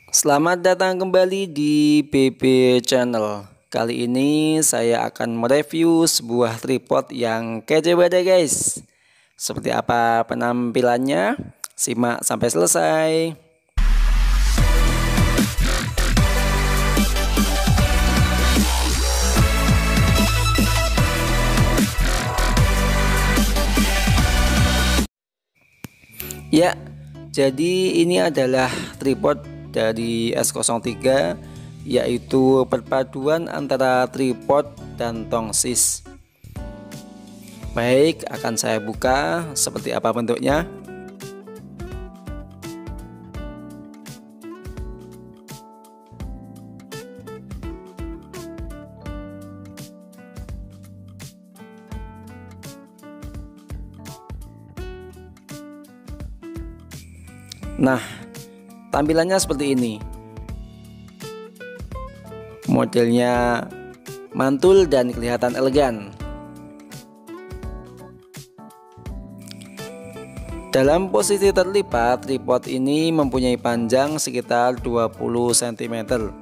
Selamat datang kembali di BB Channel. Kali ini saya akan mereview sebuah tripod yang kece banget guys. Seperti apa penampilannya? Simak sampai selesai. Ya, jadi ini adalah tripod dari S03, yaitu perpaduan antara tripod dan tongsis. Baik, akan saya buka seperti apa bentuknya. Nah, tampilannya seperti ini. Modelnya mantul dan kelihatan elegan. Dalam posisi terlipat, tripod ini mempunyai panjang sekitar 20 cm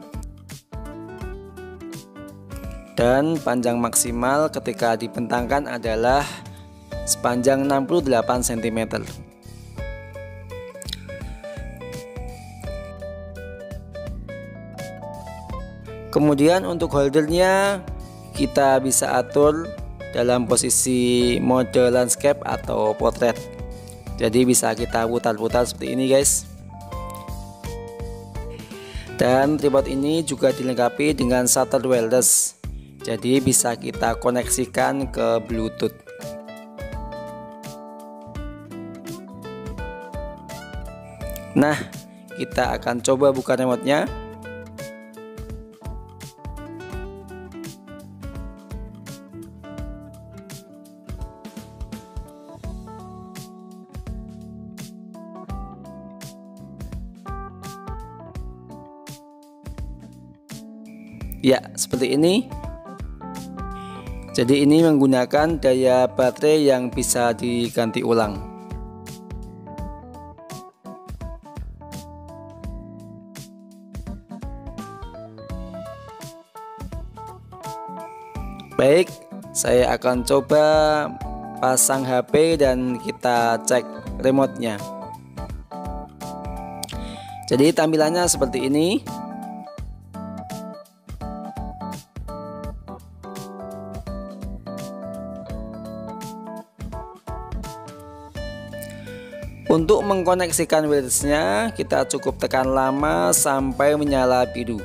dan panjang maksimal ketika dibentangkan adalah sepanjang 68 cm. Kemudian untuk holdernya kita bisa atur dalam posisi mode landscape atau portrait. Jadi bisa kita putar-putar seperti ini guys. Dan tripod ini juga dilengkapi dengan shutter wireless. Jadi bisa kita koneksikan ke Bluetooth. Nah, kita akan coba buka remote-nya. Ya, seperti ini. Jadi ini menggunakan daya baterai yang bisa diganti ulang. Baik, saya akan coba pasang HP dan kita cek remote-nya. Jadi tampilannya seperti ini. Untuk mengkoneksikan wirelessnya, kita cukup tekan lama sampai menyala biru.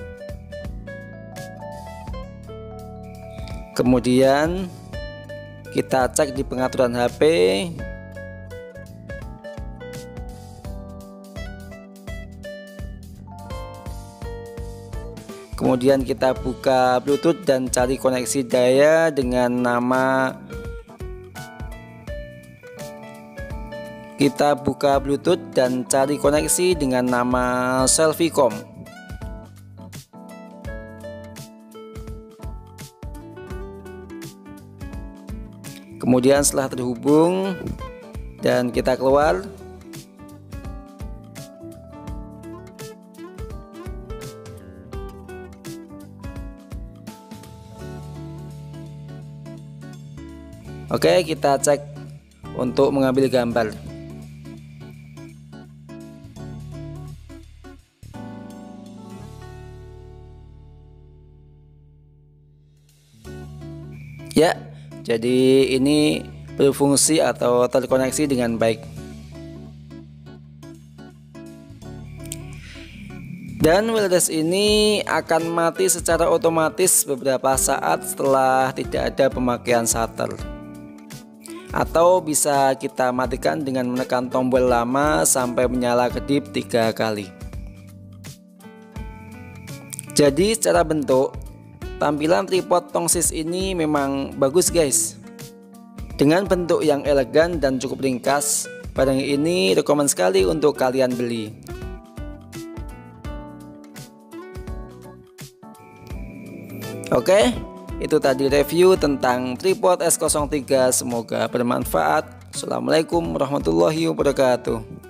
Kemudian kita cek di pengaturan HP. Kemudian kita buka Bluetooth dan cari koneksi daya dengan nama. Kita buka Bluetooth dan cari koneksi dengan nama Selfie.com. Kemudian setelah terhubung dan kita keluar, oke, kita cek untuk mengambil gambar. Ya, jadi ini berfungsi atau terkoneksi dengan baik. Dan wireless ini akan mati secara otomatis beberapa saat setelah tidak ada pemakaian shutter. Atau bisa kita matikan dengan menekan tombol lama sampai menyala kedip 3 kali. Jadi secara bentuk, tampilan tripod tongsis ini memang bagus guys. Dengan bentuk yang elegan dan cukup ringkas, barang ini rekomen sekali untuk kalian beli. Oke, itu tadi review tentang tripod S03. Semoga bermanfaat. Assalamualaikum warahmatullahi wabarakatuh.